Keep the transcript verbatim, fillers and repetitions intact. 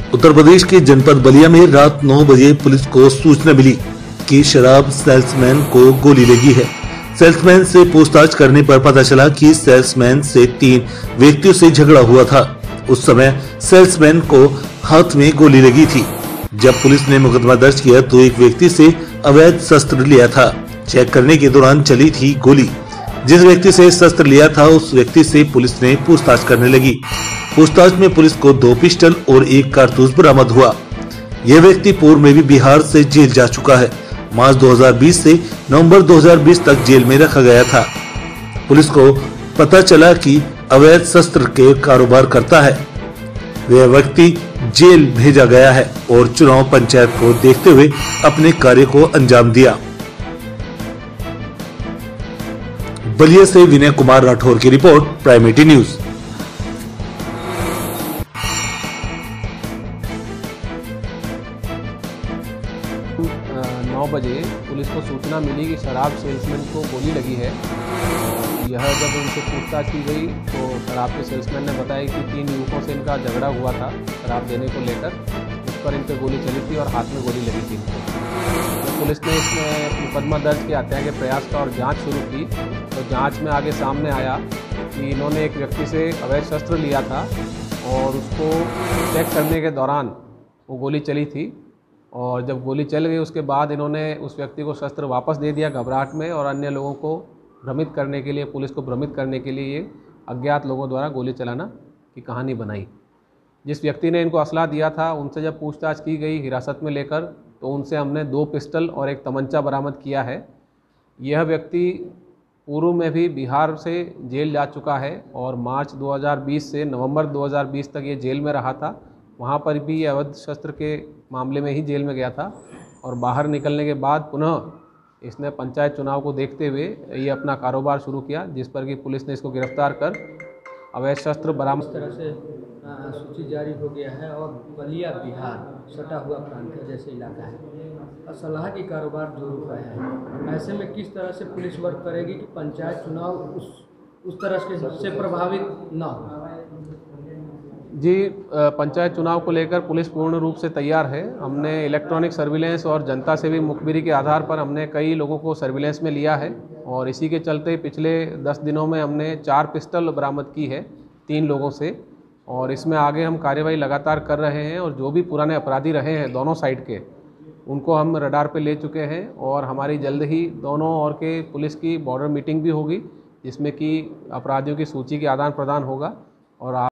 उत्तर प्रदेश के जनपद बलिया में रात नौ बजे पुलिस को सूचना मिली कि शराब सेल्समैन को गोली लगी है। सेल्समैन से पूछताछ करने पर पता चला कि सेल्समैन से तीन व्यक्तियों से झगड़ा हुआ था। उस समय सेल्समैन को हाथ में गोली लगी थी। जब पुलिस ने मुकदमा दर्ज किया तो एक व्यक्ति से अवैध शस्त्र लिया था। चेक करने के दौरान चली थी गोली। जिस व्यक्ति से शस्त्र लिया था उस व्यक्ति से पुलिस ने पूछताछ करने लगी। पूछताछ में पुलिस को दो पिस्टल और एक कारतूस बरामद हुआ। यह व्यक्ति पूर्व में भी बिहार से जेल जा चुका है। मार्च दो हज़ार बीस से नवंबर दो हज़ार बीस तक जेल में रखा गया था। पुलिस को पता चला कि अवैध शस्त्र के कारोबार करता है। वह व्यक्ति जेल भेजा गया है और चुनाव पंचायत को देखते हुए अपने कार्य को अंजाम दिया। बलिया से विनय कुमार राठौर की रिपोर्ट, प्राइम न्यूज। नौ बजे पुलिस को सूचना मिली कि शराब सेल्समैन को गोली लगी है। यह जब उनसे पूछताछ की गई तो शराब के सेल्समैन ने बताया कि तीन युवकों से इनका झगड़ा हुआ था शराब देने को लेकर। उस पर इन पर गोली चली थी और हाथ में गोली लगी थी इनको। तो पुलिस ने इसमें मुकदमा दर्ज किया, हत्या के प्रयास का और जांच शुरू की। तो जांच में आगे सामने आया कि इन्होंने एक व्यक्ति से अवैध शस्त्र लिया था और उसको चेक करने के दौरान वो गोली चली थी। और जब गोली चल गई उसके बाद इन्होंने उस व्यक्ति को शस्त्र वापस दे दिया घबराहट में, और अन्य लोगों को भ्रमित करने के लिए, पुलिस को भ्रमित करने के लिए ये अज्ञात लोगों द्वारा गोली चलाना की कहानी बनाई। जिस व्यक्ति ने इनको असला दिया था उनसे जब पूछताछ की गई हिरासत में लेकर, तो उनसे हमने दो पिस्टल और एक तमंचा बरामद किया है। यह व्यक्ति पूर्व में भी बिहार से जेल जा चुका है और मार्च दो हज़ार बीस से नवंबर दो हज़ार बीस तक ये जेल में रहा था। वहाँ पर भी अवैध शस्त्र के मामले में ही जेल में गया था और बाहर निकलने के बाद पुनः इसने पंचायत चुनाव को देखते हुए ये अपना कारोबार शुरू किया, जिस पर कि पुलिस ने इसको गिरफ्तार कर अवैध शस्त्र बरामद। इस तरह से सूची जारी हो गया है और बलिया बिहार सटा हुआ प्रांत है जैसे इलाका है, असलाह की कारोबार जोर हुआ है। ऐसे में किस तरह से पुलिस वर्क करेगी कि पंचायत चुनाव उस उस तरह से प्रभावित न हो? जी, पंचायत चुनाव को लेकर पुलिस पूर्ण रूप से तैयार है। हमने इलेक्ट्रॉनिक सर्विलेंस और जनता से भी मुखबिरी के आधार पर हमने कई लोगों को सर्विलेंस में लिया है और इसी के चलते पिछले दस दिनों में हमने चार पिस्टल बरामद की है तीन लोगों से, और इसमें आगे हम कार्यवाही लगातार कर रहे हैं। और जो भी पुराने अपराधी रहे हैं दोनों साइड के, उनको हम रडार पे ले चुके हैं और हमारी जल्द ही दोनों और के पुलिस की बॉर्डर मीटिंग भी होगी, जिसमें कि अपराधियों की सूची के आदान प्रदान होगा। और